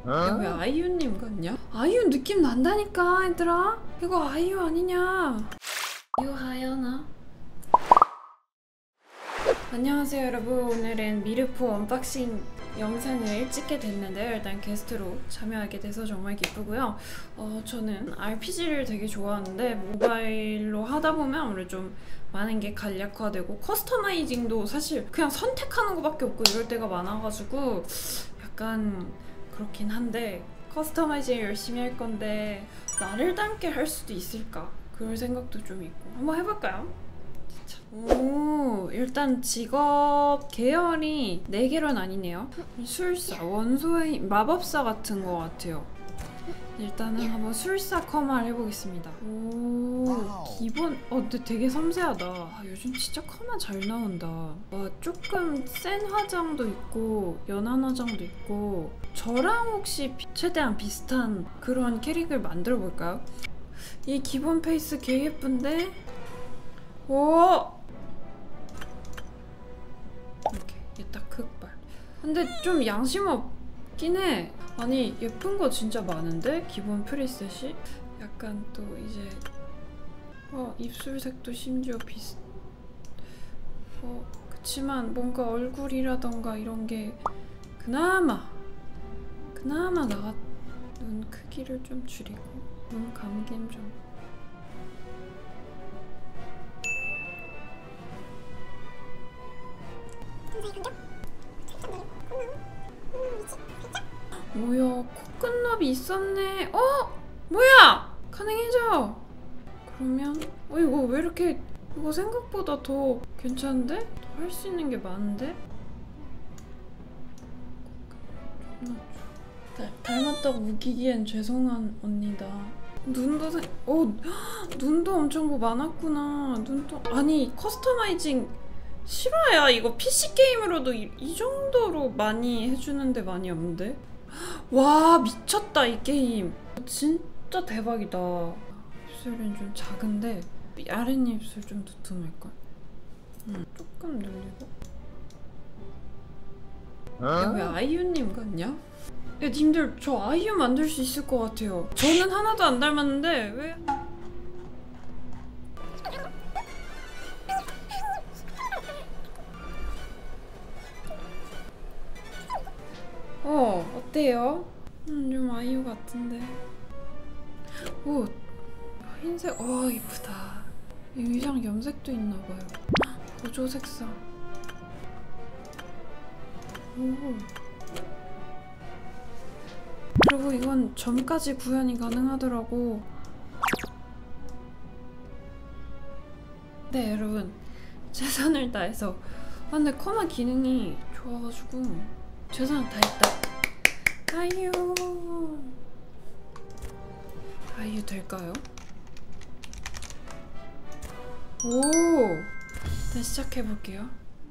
야, 왜 아이유님 같냐? 아이유 느낌 난다니까 얘들아. 이거 아이유 아니냐? 유하연아. 안녕하세요 여러분. 오늘은 미르포 언박싱 영상을 찍게 됐는데요. 일단 게스트로 참여하게 돼서 정말 기쁘고요. 저는 RPG를 되게 좋아하는데 모바일로 하다 보면 아무래도 좀 많은 게 간략화되고 커스터마이징도 사실 그냥 선택하는 것밖에 없고 이럴 때가 많아가지고 약간 그렇긴 한데 커스터마이징 열심히 할 건데 나를 닮게 할 수도 있을까? 그럴 생각도 좀 있고 한번 해볼까요? 오, 일단 직업 계열이 4개로 나뉘네요. 술사, 원소의 마법사 같은 거 같아요. 일단은 한번 술사 커마를 해보겠습니다. 오, 기본, 근데 되게 섬세하다. 요즘 진짜 커마 잘 나온다. 조금 센 화장도 있고 연한 화장도 있고 저랑 혹시 최대한 비슷한 그런 캐릭을 만들어 볼까요? 이 기본 페이스 개 예쁜데? 오! 이렇게 얘 딱 흑발. 근데 좀 양심 없긴 해. 아니 예쁜 거 진짜 많은데? 기본 프리셋이? 약간 또 이제 입술색도 심지어 그치만 뭔가 얼굴이라던가 이런 게 그나마 눈 크기를 좀 줄이고 눈 감김 좀 뭐야, 코끝납이 있었네. 뭐야! 가능해져! 그러면 이거 왜 이렇게 이거 생각보다 더 괜찮은데? 더 할 수 있는 게 많은데? 닮았다고 우기기엔 죄송한 언니다. 눈도 눈도 엄청 뭐 많았구나. 눈도 아니 커스터마이징 실화야. 이거 PC게임으로도 이 정도로 많이 해주는데 많이 없는데? 와 미쳤다 이 게임. 진짜 대박이다. 입술은 좀 작은데 아랫입술 좀 두툼할걸? 조금 늘리고. 야, 왜 아이유님 같냐? 야 님들 저 아이유 만들 수 있을 것 같아요. 저는 하나도 안 닮았는데 왜? 어때요? 좀 아이유 같은데. 오, 흰색. 이쁘다. 위장 염색도 있나봐요. 보조 색상. 오. 그리고 이건 점까지 구현이 가능하더라고. 네 여러분, 최선을 다해서. 근데 커마 기능이 좋아가지고 최선을 다했다. 아이유 될까요? 오! 일단 시작해볼게요.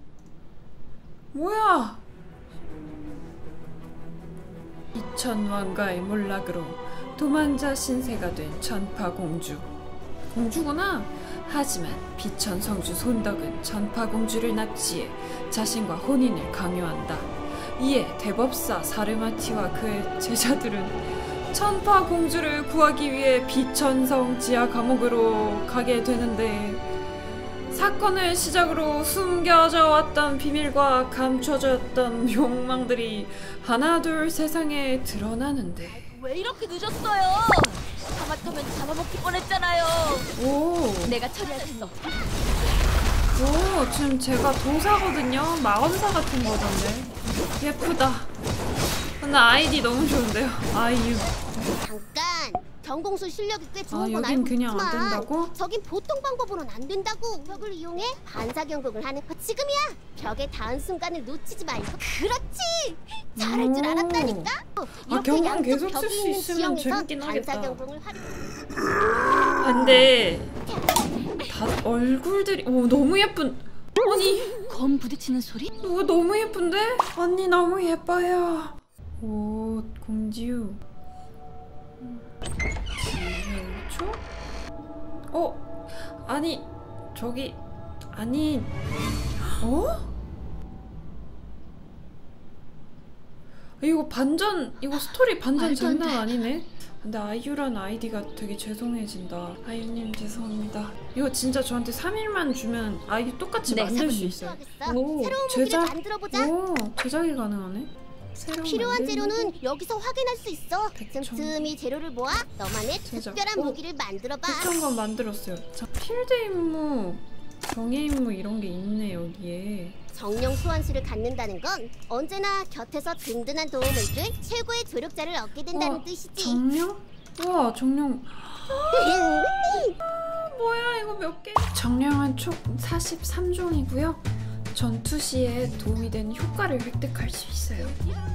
뭐야! 2000왕가의 몰락으로 도망자 신세가 된 전파공주. 공주구나? 하지만 비천성주 손덕은 전파공주를 납치해 자신과 혼인을 강요한다. 이에 대법사 사르마티와 그의 제자들은 천파공주를 구하기 위해 비천성 지하 감옥으로 가게 되는데 사건을 시작으로 숨겨져 왔던 비밀과 감춰졌던 욕망들이 하나둘 세상에 드러나는데. 왜 이렇게 늦었어요? 하마터면 잡아먹기 뻔했잖아요. 오, 내가 처리했어. 지금 제가 도사거든요. 마검사 같은 거던데. 예쁘다. 근데 아이디 너무 좋은데요. 아이유. 잠깐! 전공술 실력이 꽤 좋은 건 여긴 알고 그냥 안 있지만 된다고? 저긴 보통 방법으로는 안 된다고. 벽을 이용해 반사경복을 하는 거 지금이야! 벽에 닿은 순간을 놓치지 말고. 그렇지! 잘할 줄 알았다니까? 이렇게 경공 양쪽 계속 쓸 벽이 수 있는 있으면 지형에서 재밌긴 하겠다. 반사경복을 근데 다 얼굴들이 너무 예쁜. 아니 검 부딪히는 소리? 너무 예쁜데? 언니 너무 예뻐요. 오 공지우. 지혜초? 아니 저기 아니 이거 반전, 이거 스토리 반전 말도 안 장난 돼. 아니네. 근데 아이유란 아이디가 되게 죄송해진다. 아이유님 죄송합니다. 이거 진짜 저한테 3일만 주면 아이유 똑같이 네, 만들 수 사부님. 있어요. 오, 새로운 무기를 만들어보자. 오, 제작이 가능하네. 새로운 필요한 만들기? 재료는 여기서 확인할 수 있어. 백청. 틈틈이 재료를 모아 너만의 제작. 특별한 오. 무기를 만들어봐. 백종건 만들었어요. 자, 필드 임무, 정예 임무 이런 게 있네 여기에. 정령 소환수를 갖는다는 건 언제나 곁에서 든든한 도움을 줄 최고의 조력자를 얻게 된다는 와, 뜻이지. 정령? 와 정령. 뭐야 이거 몇 개? 정령은 총 43종이고요. 전투 시에 도움이 되는 효과를 획득할 수 있어요.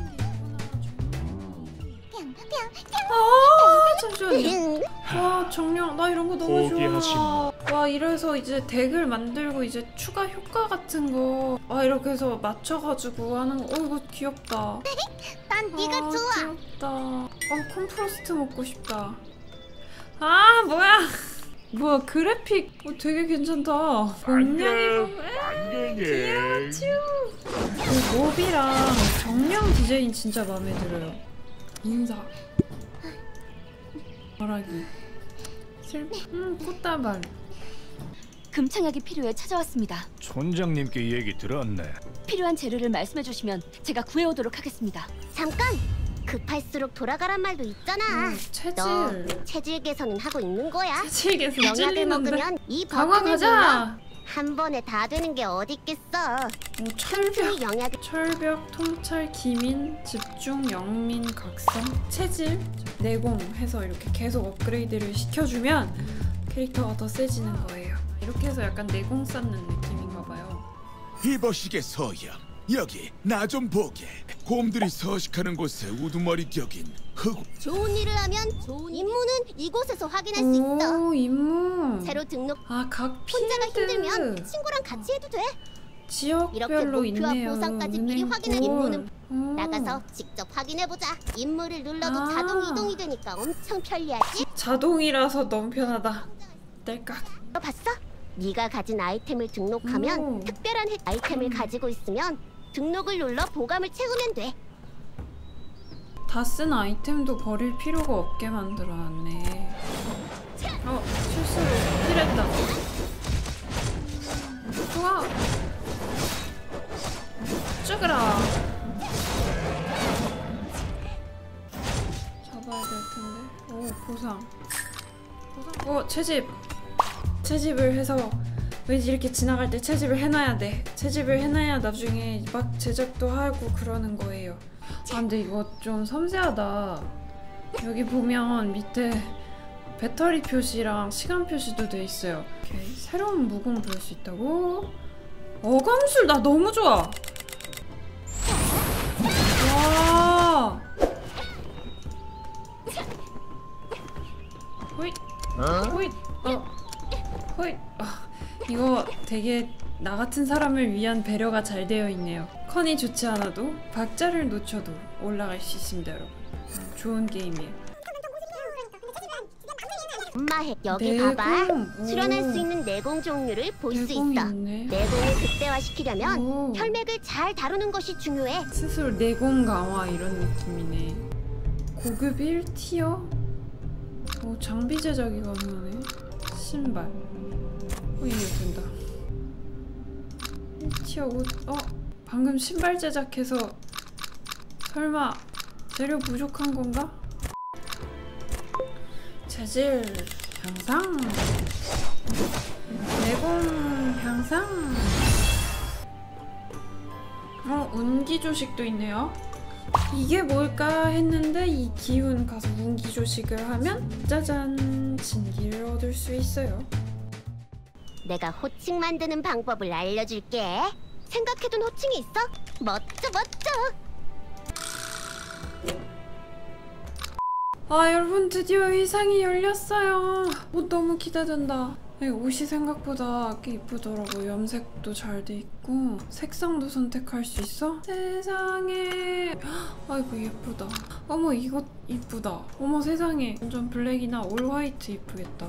아 잠시만요. 와 정령 나 이런 거 너무 포기하지 좋아. 와 이래서 이제 덱을 만들고 이제 추가 효과 같은 거 이렇게 해서 맞춰가지고 하는 거. 이거 귀엽다. 난 네가 좋아. 귀엽다. 콤프로스트 먹고 싶다. 아 뭐야? 뭐야 그래픽 되게 괜찮다. 공룡이 안녕해. 그 몹이랑 정령 디자인 진짜 마음에 들어요. 인사 말하기 꽃다발. 금창약이 필요해 찾아왔습니다. 촌장님께 얘기 들었네. 필요한 재료를 말씀해 주시면 제가 구해오도록 하겠습니다. 잠깐. 급할수록 돌아가란 말도 있잖아. 체질. 너 체질 개선은 하고 있는 거야? 체질 개선 영약을 찔리는데. 먹으면 이 강화 버튼을 눌러. 가자. 한 번에 다 되는 게 어딨겠어. 철벽. 틈틈이 영약을 철벽, 통찰, 기민, 집중, 영민, 각성, 체질, 내공 해서 이렇게 계속 업그레이드를 시켜주면 캐릭터가 더 세지는 거예요. 이렇게 해서 약간 내공 쌓는 느낌인가 봐요. 이보시게 서양, 여기 나 좀 보게. 곰들이 서식하는 곳에 우두머리 격인 흑. 좋은 일을 하면 좋은 임무는 이곳에서 확인할 수 있어. 오, 임무. 새로 등록 각 혼자가 필드. 힘들면 친구랑 같이 해도 돼. 이렇게 지역별로 목표와 있네요. 보상까지 미리 은행 확인한 콜. 임무는 오. 나가서 직접 확인해보자. 임무를 눌러도 아. 자동 이동이 되니까 엄청 편리하지. 자동이라서 너무 편하다. 뗄깍. 너 봤어? 네가 가진 아이템을 등록하면 오. 특별한 아이템을 가지고 있으면 등록을 눌러 보감을 채우면 돼. 다 쓴 아이템도 버릴 필요가 없게 만들어놨네. 실수로 힐했다. 좋아. 죽으라. 잡아야 될 텐데. 오 보상. 채집. 채집을 해서 왠지 이렇게 지나갈 때 채집을 해놔야 돼. 채집을 해놔야 나중에 막 제작도 하고 그러는 거예요. 근데 이거 좀 섬세하다. 여기 보면 밑에 배터리 표시랑 시간 표시도 돼 있어요. 오케이. 새로운 무공 볼 수 있다고? 어감술 나 너무 좋아. 와. 호잇. 호잇. 호잇. 이거 되게 나 같은 사람을 위한 배려가 잘 되어 있네요. 컨이 좋지 않아도 박자를 놓쳐도 올라갈 수 있습니다, 여러분. 좋은 게임이에요. 엄마해 여기 내공. 봐봐. 오. 수련할 수 있는 내공 종류를 볼 수 내공이 있어. 있네. 내공을 극대화시키려면 오. 혈맥을 잘 다루는 것이 중요해. 스스로 내공 강화 이런 느낌이네. 고급 1티어? 오, 장비 제작이 가능하네. 신발. 이게 된다. 1티어 옷. 방금 신발 제작해서 설마 재료 부족한 건가? 재질 향상. 내공 향상. 운기 조식도 있네요. 이게 뭘까 했는데 이 기운 가서 운기 조식을 하면 짜잔 진기를 얻을 수 있어요. 내가 호칭 만드는 방법을 알려줄게. 생각해둔 호칭이 있어? 멋져 멋져. 여러분 드디어 의상이 열렸어요. 옷 너무 기대된다. 옷이 생각보다 꽤 이쁘더라고. 염색도 잘 돼 있고 색상도 선택할 수 있어? 세상에. 아이고 예쁘다. 어머 이거 이쁘다. 어머 세상에. 완전 블랙이나 올 화이트 이쁘겠다.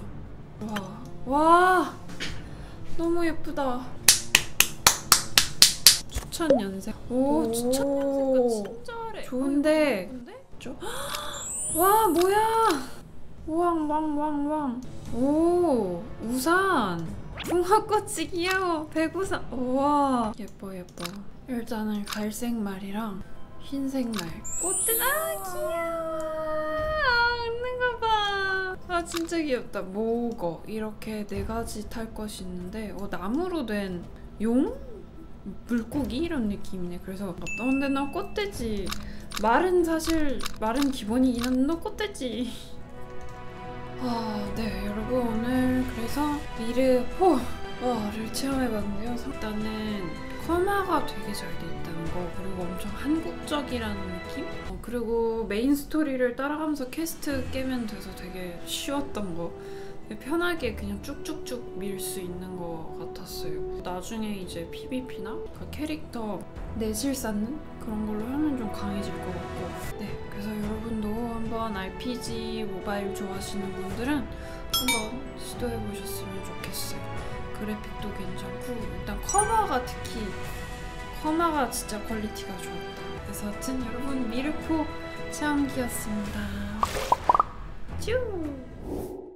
와 너무 예쁘다. 추천 연색. 오 추천 연색도 진짜 잘해. 좋은데 와 뭐야 우왕왕왕왕 오 우산 붕어꽃이 귀여워 백우산 우와 예뻐 일단은 갈색 말이랑 흰색 말 꽃들 귀여워 웃는 거봐 진짜 귀엽다 모거 이렇게 4가지 탈 것이 있는데 나무로 된 용? 물고기 이런 느낌이네. 그래서 근데 너 꽃돼지 말은 사실 말은 기본이긴 한데 너 꽃돼지 네 여러분 오늘 그래서 미르포를 체험해봤는데요. 일단은 커마가 되게 잘 돼 있다는 거 그리고 엄청 한국적이라는 느낌? 그리고 메인 스토리를 따라가면서 퀘스트 깨면 돼서 되게 쉬웠던 거 편하게 그냥 쭉쭉쭉 밀 수 있는 것 같았어요. 나중에 이제 PVP나 그 캐릭터 내실 쌓는 그런 걸로 하면 좀 강해질 것 같고 네 그래서 여러분도 한번 RPG 모바일 좋아하시는 분들은 한번 시도해보셨으면 좋겠어요. 그래픽도 괜찮고 일단 커마가 진짜 퀄리티가 좋았다. 그래서 하여튼 여러분 미르포 체험기였습니다. 쭈